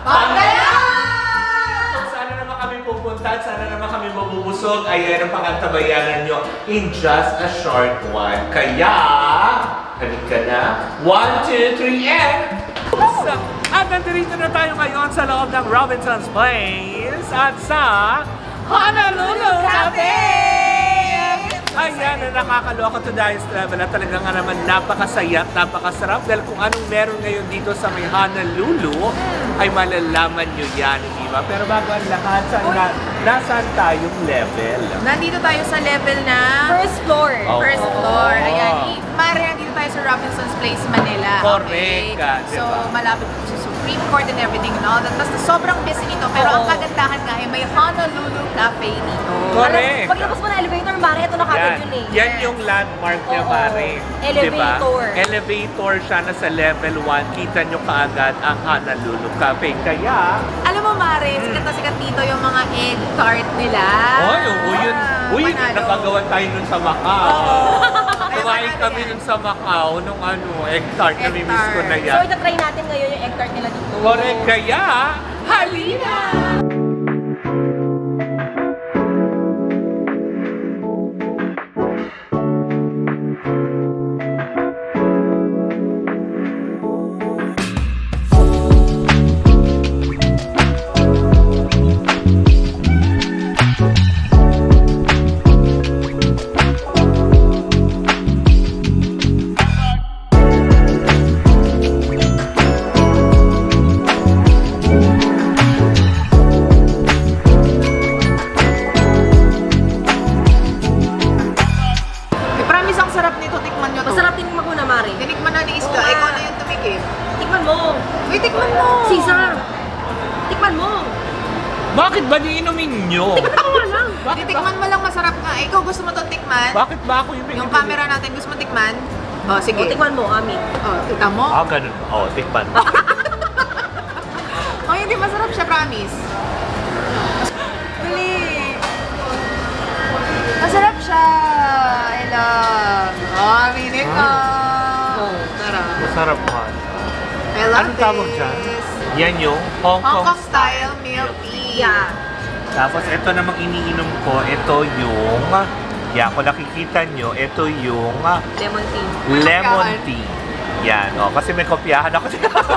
Pagaya! Kung sana naman kami pupunta, sana naman kami mabubusog, ayan ang pangantabayanan nyo in just a short one. Kaya, halika na. 1, 2, 3, and... At nandito na tayo ngayon sa loob ng Robinson's Place at sa Honolulu Cafe! Ayan, na nakakaloka to Dice Travel at talagang nga naman napakasaya at napakasarap dahil kung anong meron ngayon dito sa may Honolulu ay malalaman nyo yan, di ba? Pero bago ang lahat, nasaan tayong level? Nandito tayo sa level na First floor. Oh. First floor. Ayan, Mare, nandito tayo sa Robinson's Place, Manila. Correct ka, So, diba? malapit po sa Supreme Court and everything and all that. Basta sobrang busy nito. Pero ang kagandahan nga ay may Honolulu Cafe dito. Correct. Paglabas mo ng elevator, Mare, ito na kagad yun eh. Yan yung landmark niya, Oo. Mare. Elevator. Diba? Elevator siya na sa level 1. Kita nyo kaagad ang Honolulu Cafe. Kaya... Alam mo, Mare, sikat na sikat dito yung mga egg tart nila. Uy, Panalo. napagawan tayo nun sa Macau. Kumain Panalo kami yan. nun sa Macau nung egg tart. Egg Nami-miss ko na tart. yan. So, itatry natin ngayon yung egg tart nila dito. Correct. Kaya, halina! Promise ang sarap nito. Tikman nyo to. Masarap din mo na, Mare. Tinikman na ni Iska. Oo nga. Ikaw na yung tumikim. Tikman mo. Uy, tikman mo. Sisa. Tikman mo. Bakit ba di inumin nyo? Tawa lang. Bakit Titikman mo lang, masarap nga. Ikaw gusto mo itong tikman? Bakit ba ako yung Yung camera natin gusto mo tikman? Oh, sige. O, tikman mo, Ami. Oh, kita mo? Ah, ganun. Oh, tikman. Oh, hindi masarap siya, promise. Dali. Masarap siya. I love. Oh, minit ko. Tara. Masarap pa. I love Anong tawag this. dyan? Yan yung Hong Hong Kong Kong style milk tea. Yeah. Tapos ito namang iniinom ko, ito yung, yan, kung nakikita nyo, ito yung Lemon tea. lemon tea. Yan, oh, kasi may kopyahan ako.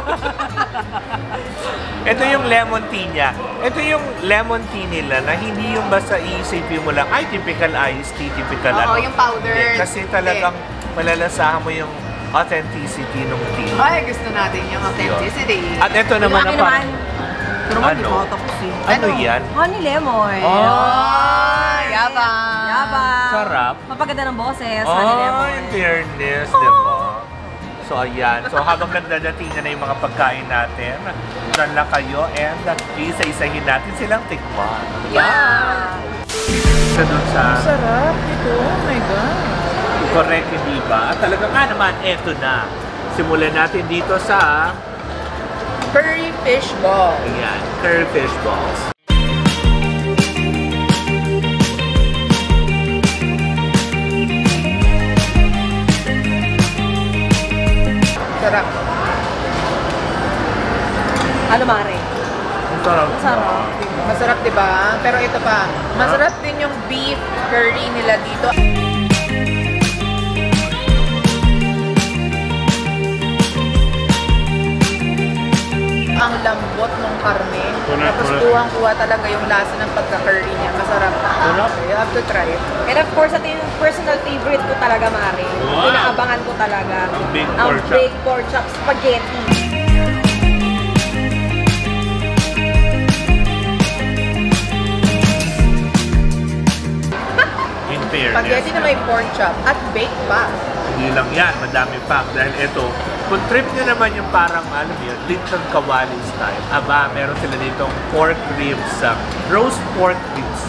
Ito yung lemon tea niya. Ito yung lemon tea nila na hindi yung basta iisipin mo lang, ay, typical iced tea, typical Oo, ano. yung powder. Hindi, kasi talagang malalasahan mo yung authenticity ng tea. Ay, gusto natin yung authenticity. At ito Yung naman akin na naman, Pero mo, di ano? ba tapos eh. Ano yan? honey lemon. Oh, yabang. Yabang. Sarap. Mapaganda ng boses, honey lemon. In fairness, diba? So, ayan. So, habang nagdadating na yung mga pagkain natin, dyan lang kayo and isa-isahin natin silang tikman. Yeah. Sa dun sa... Sarap ito. Oh my God. Correct, hindi ba? At talaga nga naman, eto na. Simulan natin dito sa... Curry fish ball. Ayan, curry fish balls. Sarap. Ano, Mare? Ang sarap. Masarap. Masarap, di ba? Pero ito pa, masarap din yung beef curry nila dito. Ang lambot ng karne. Tapos kuhang-kuha talaga yung lasa ng pagka-curry niya. Masarap. You have to try it. And of course, ito yung personal favorite ko talaga, Mare. Wow. Inaabangan ko talaga. Ang big Ang pork chop. big pork chop spaghetti. In fairness. Spaghetti na may pork chop at baked pa. Hindi lang yan, madami pa. Dahil ito, kung trip nyo naman yung parang, alam yun, lechon kawali style. Aba, meron sila ditong pork ribs, roast pork ribs.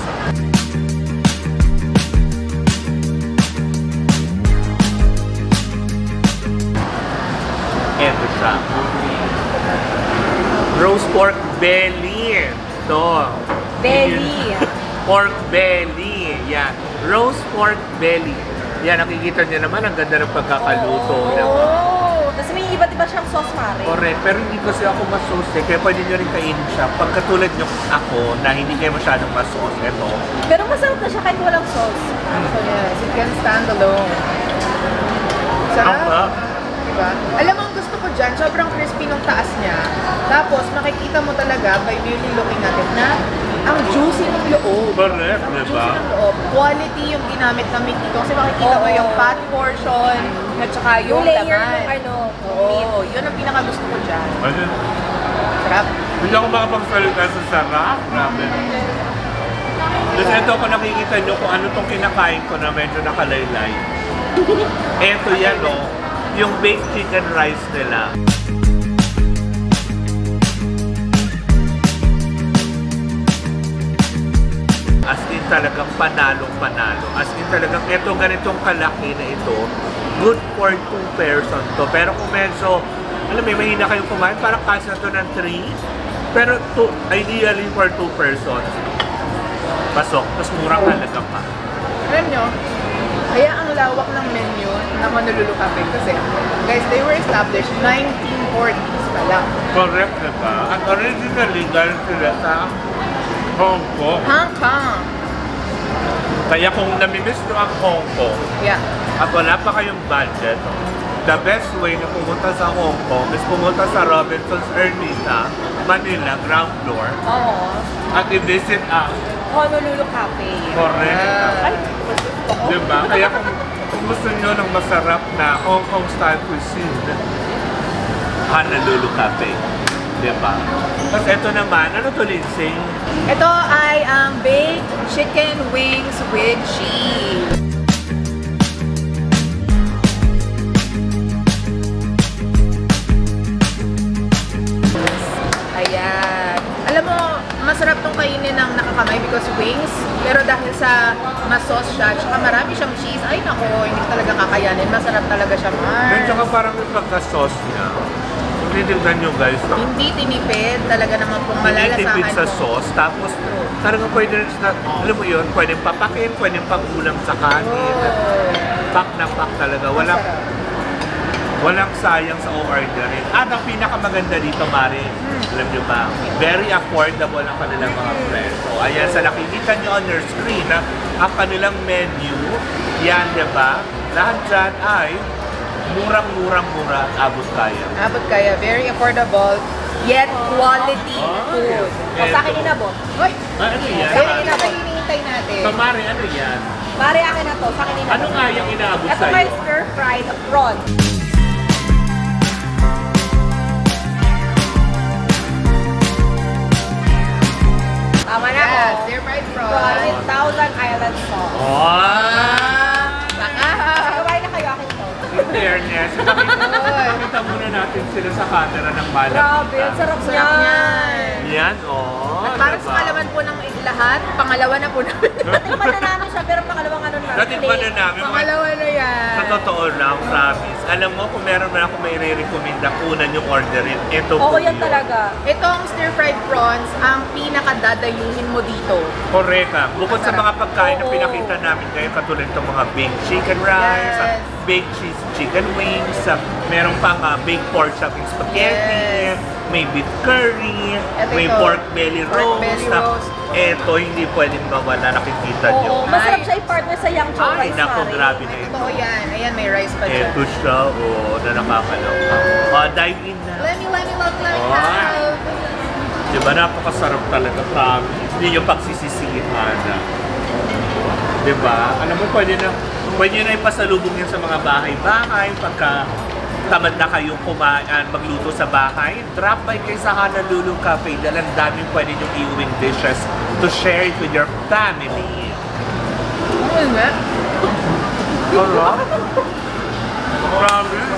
Ito siya. Roast pork belly. Ito. Belly. Pork belly. Yan. Roast pork belly. Yan, nakikita niyo naman, ang ganda ng pagkakaluto. Oh, tapos may iba't iba siyang sauce, Mare. Correct, pero hindi kasi ako masauce kaya pwede nyo rin kainin siya. Pagkatulad nyo ako na hindi kayo masyadong masauce, eto. Pero masarap na siya kahit walang sauce. So yes, it can stand alone. Sarap. Diba? Alam mo, ang gusto ko dyan, sobrang crispy nung taas niya. Tapos, makikita mo talaga by merely looking at it na ang juicy ng loob. Correct, Ang diba? juicy ng loob. Quality yung ginamit namin dito. Kasi makikita mo yung fat portion at saka yung layer laman. ng ano, Oo, yun ang pinakagusto ko dyan. Ayun. Sarap. Hindi ako makapagsalita sa sarap. Grabe. Tapos ito ko nakikita nyo kung ano tong kinakain ko na medyo nakalaylay. Ito yan yung baked chicken rice nila. As in talagang panalong-panalo. As in talagang ito ganitong kalaki na ito, good for 2 person to. Pero kung medyo, alam mo, mahina kayong kumain, parang kasya to ng 3. Pero ideally for 2 persons. Pasok, tapos murang halaga pa. Alam nyo, kaya ang lawak ng menu ng Honolulu Cafe kasi, guys, they were established 1940s pa lang. Correct, diba? At originally, galing sila sa Hong Kong. Hong Kong. Kaya kung namimiss nyo ang Hong Kong, Yeah. at wala pa kayong budget, the best way na pumunta sa Hong Kong is pumunta sa Robinson's Ermita, Manila, ground floor, Oo. at i-visit ang Honolulu Cafe. correct. Ay, gusto ko. Diba? Kaya kung gusto nyo ng masarap na Hong Kong style cuisine, Honolulu Cafe. Diba? Tapos ito naman, ano to, Lindsay? Ito ay ang baked chicken wings with cheese. Ayan. Alam mo, masarap tong kainin ng nakakamay because wings, pero dahil sa masos siya, tsaka marami siyang cheese, ay nako, hindi talaga kakayanin. Masarap talaga siya, Mars. At saka parang may pagka-sauce niya. Kung titignan nyo guys, Hindi tinipid, talaga naman pong tinitipid malalasahan sa mo. sauce, tapos talagang pwede rin na, alam mo yun, pwedeng papakin, pwedeng pangulam sa kanin. Oh. Pack na pack talaga. Walang sayang sa ordering. At ang pinakamaganda dito, Mari, alam nyo ba, very affordable ang kanilang mga presyo. Ayan, sa nakikita nyo on your screen, ang kanilang menu, yan, diba? Lahat dyan ay murang-mura at abot kaya. Abot kaya, very affordable, yet quality food. O, sa akin inabot. Hoy! Ano yan? Kaya ito hinihintay natin. So, Mari, ano yan? Mare, akin na to. Sa akin inabot. Ano nga yung inaabot Ito sa'yo? may stir-fried prawn. Tama na ako. Yes, stir-fried Prawn prawn. with Thousand Island sauce. Saka! Kumain na kayo, akin to. In fairness, pakita muna natin sila sa camera ng malam. Grabe, ang sarap Sarap niyan. niyan. Yan, At para sa kalaman po ng lahat, pangalawa na po namin. Natikman na namin siya, pero pangalawang ano na. Natikman na namin. Pangalawa na yan. Sa totoo lang, promise. Alam mo, kung meron na ako may re-recommend na kunan yung orderin, ito Oo, po yan yun. talaga. Itong stir-fried prawns, ang pinakadadayuhin mo dito. Correct ha. Bukod sa mga pagkain na Oo. pinakita namin ngayon, katulad itong mga baked chicken rice, Yes. baked cheese chicken wings, meron pang baked pork chop and spaghetti, Yes. may beef curry, Ito may ito. pork belly Pork roast. belly roast. Ito, hindi pwedeng mawala, nakikita Oo, nyo. masarap Ay. siya i-partner sa yang chow Ay, rice, naku, Mare. grabe na ito. Totoo yan. Ayan, may rice pa dyan. Ito siya, na nakakaloka. Dive in na. Let me love. Oh. Diba, napakasarap talaga, promise. Hindi yung pagsisisihan na. Diba? Alam mo, pwede na ipasalubong yan sa mga bahay-bahay. Pagka tamad na kayong kumain, magluto sa bahay, drop by kayo sa Honolulu Cafe. Dahil ang daming pwede nyo iuwing dishes to share it with your family. Oo nga. Alright? Promise.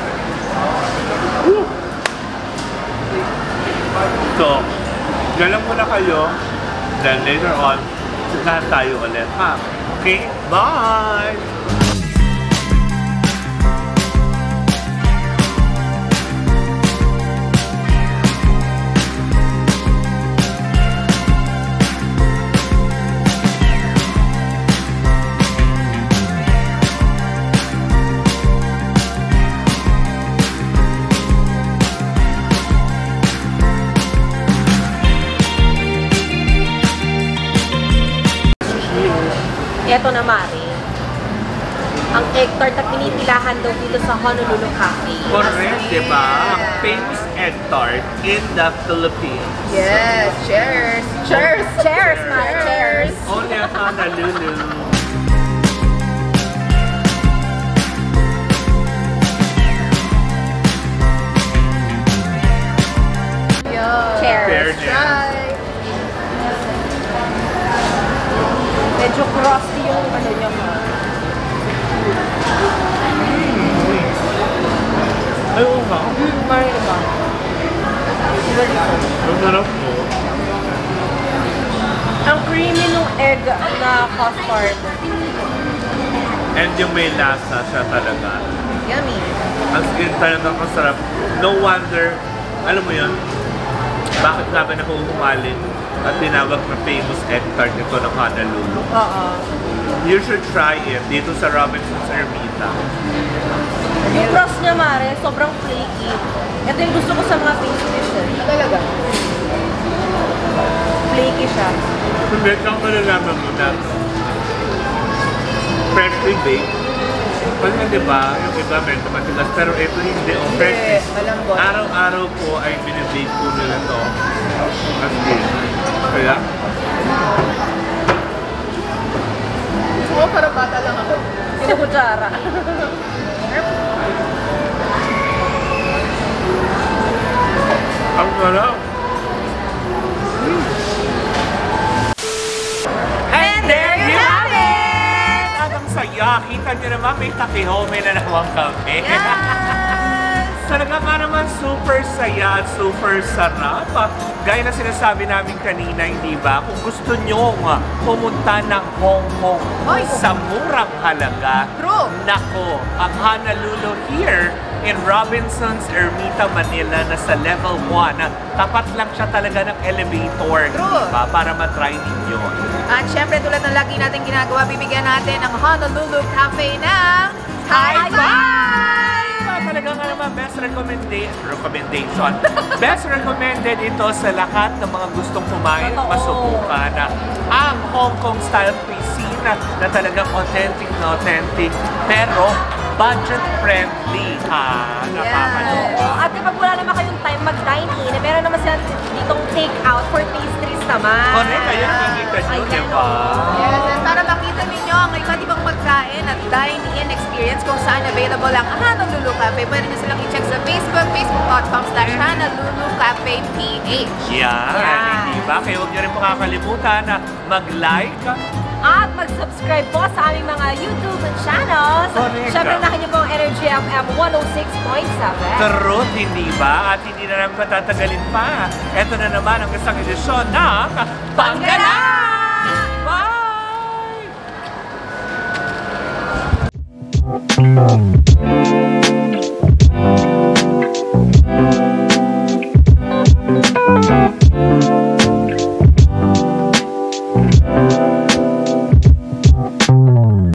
So, galang muna kayo. Then later on, saan tayo ulit, ha? Okay? Bye! tindahan daw dito sa Honolulu Cafe. Correct, di ba? Ang famous egg tart in the Philippines. Yes, cheers! Cheers! Cheers, Mara. Cheers. Only at Honolulu. Yeah. Cheers. Fairness. Try! Medyo crusty yung ano niya, ma. Ay, oo nga. Mari ba? Ang sarap mo. Ang creamy nung egg na custard. And yung may lasa siya talaga. Yummy! Ang skin talaga ang sarap. No wonder, alam mo yun, bakit namin ako umalin at tinawag na famous egg tart nito ng Honolulu. Oo. You should try it dito sa Robinson's Ermita. Yung crust niya, Mare, sobrang flaky. Ito yung gusto ko sa mga pastries. Talaga? Flaky siya. Hindi kang malalaman mo na freshly baked. Kasi di ba, yung iba medyo matigas, pero ito hindi. O freshly. malambot. Araw-araw po ay binibake po nila to. As in. Kaya, Oo, parang bata lang ako. Kinukutsara. ang sarap. And there you have it! At ang saya, kita nyo naman may takihome na naman kami. Talaga nga naman super saya at super sarap. Gaya na sinasabi namin kanina, hindi ba? Kung gusto nyo pumunta ng Hong Kong sa murang halaga, True. nako, ang Honolulu here in Robinson's Ermita, Manila na sa level 1. Tapat lang siya talaga ng elevator, True. hindi ba? Para matry ninyo. At syempre, tulad ng lagi natin ginagawa, bibigyan natin ang Honolulu Cafe ng High Five! Talaga nga naman, best recommendation. Best recommended ito sa lahat ng mga gustong kumain, Totoo. masubukan na ang Hong Kong style cuisine na talagang authentic na authentic, pero budget friendly. Nakakaloka. At kapag wala naman kayong time mag-dine-in, meron naman sila ditong take-out for pastries naman. Correct, kaya nakikita nyo, Ayan, di ba? Yes, and para makita ninyo ang iba't ibang pagkain at dine-in experience kung saan available ang Honolulu Cafe, pwede nyo silang i-check sa Facebook, facebook.com/Honolulu Cafe PH. Yan, hindi ba? Kaya huwag nyo rin makakalimutan na mag-like, At mag-subscribe po sa aming mga YouTube channels. Correct. Siyempre, nakin niyo po ang Energy FM 106.7. Truth, hindi ba? At hindi na namin patatagalin pa. Ito na naman ang isang edisyon ng Panggala! Bye!